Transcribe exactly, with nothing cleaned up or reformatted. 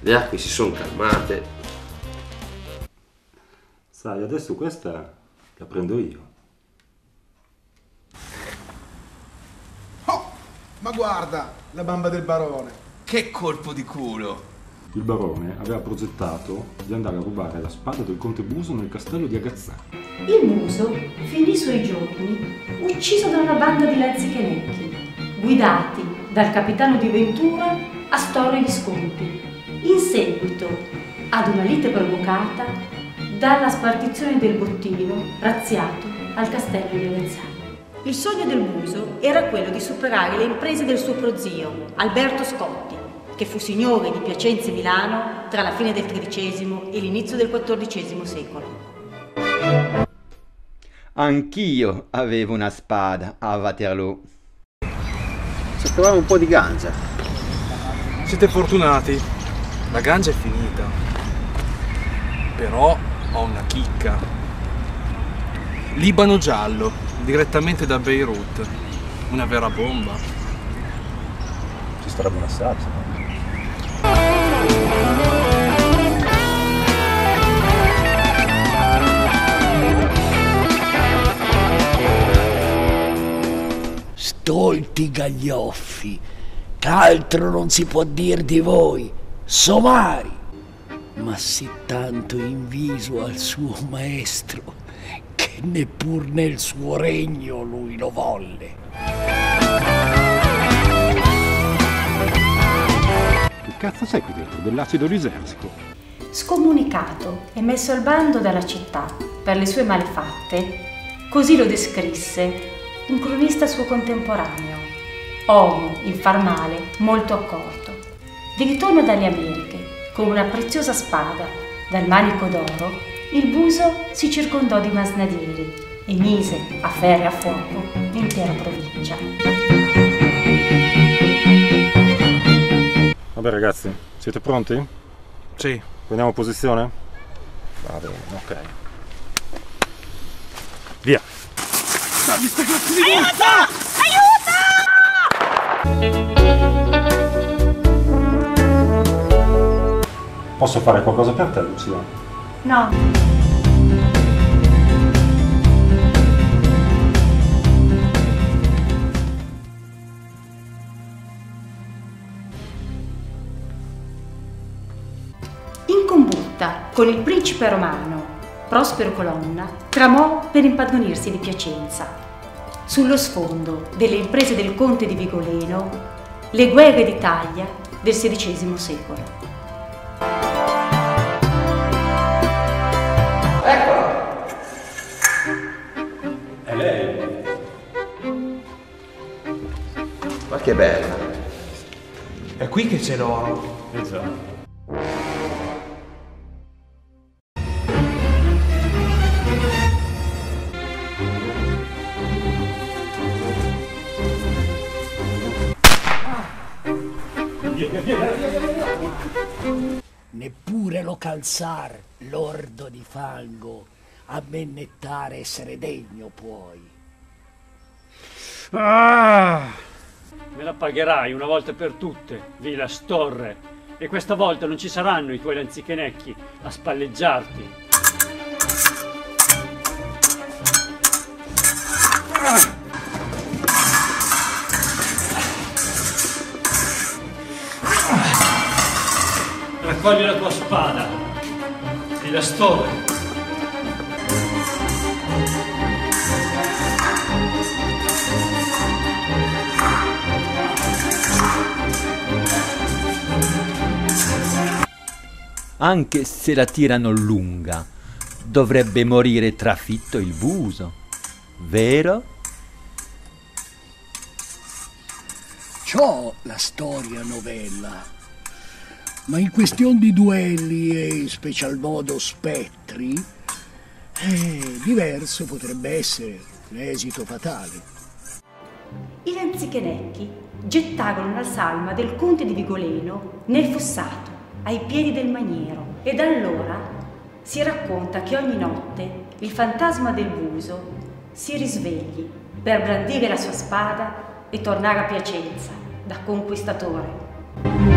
Le acque si sono calmate. Sai, adesso questa la prendo io. Oh, ma guarda, la bamba del barone. Che colpo di culo! Il barone aveva progettato di andare a rubare la spada del conte Buso nel castello di Agazzano. Il Buso finì i suoi giorni ucciso da una banda di lazzichenecchi, guidati dal capitano di Ventura Astorre Visconti, in seguito ad una lite provocata dalla spartizione del bottino razziato al castello di Agazzano. Il sogno del Buso era quello di superare le imprese del suo prozio, Alberto Scotti, che fu signore di Piacenza e Milano tra la fine del tredicesimo e l'inizio del quattordicesimo secolo. Anch'io avevo una spada a Waterloo. Se trovavo un po' di ganja. Siete fortunati, la ganja è finita. Però ho una chicca. Libano giallo, direttamente da Beirut. Una vera bomba. Ci starebbe un assaggio. Stolti gaglioffi, ch'altro non si può dir di voi, somari, ma sì tanto inviso al suo maestro che neppur nel suo regno lui lo volle. Che cazzo sei qui dentro? Dell'acido lisergico? Scomunicato e messo al bando dalla città per le sue malefatte, così lo descrisse un cronista suo contemporaneo, uomo in far male molto accorto. Di ritorno dalle Americhe, con una preziosa spada dal manico d'oro, il Buso si circondò di masnadieri e mise a ferro e a fuoco l'intera provincia. Vabbè ragazzi, siete pronti? Sì. Prendiamo posizione? Va bene, ok. Via! Dammi sta cazzo di Aiuto! Aiuto! Posso fare qualcosa per te, Lucia? No. In combutta con il principe romano Prospero Colonna, tramò per impadronirsi di Piacenza. Sullo sfondo delle imprese del conte di Vigoleno, le guerre d'Italia del sedicesimo secolo. Eccola! È lei? Ma che bella! È qui che c'è l'oro. Esatto. Neppure lo calzar, lordo di fango, a mennettare essere degno puoi. Ah! Me la pagherai una volta per tutte, Vila Storre, e questa volta non ci saranno i tuoi lanzichenecchi a spalleggiarti. Ah! Raccogli la tua spada, Vila Storre. Anche se la tirano lunga, dovrebbe morire trafitto il Buso, vero? Ciò la storia novella, ma in questione di duelli e in special modo spettri, eh, diverso potrebbe essere l'esito fatale. I lanzichenecchi gettarono la salma del conte di Vigoleno nel fossato, ai piedi del maniero, e da allora si racconta che ogni notte il fantasma del Buso si risvegli per brandire la sua spada e tornare a Piacenza da conquistatore.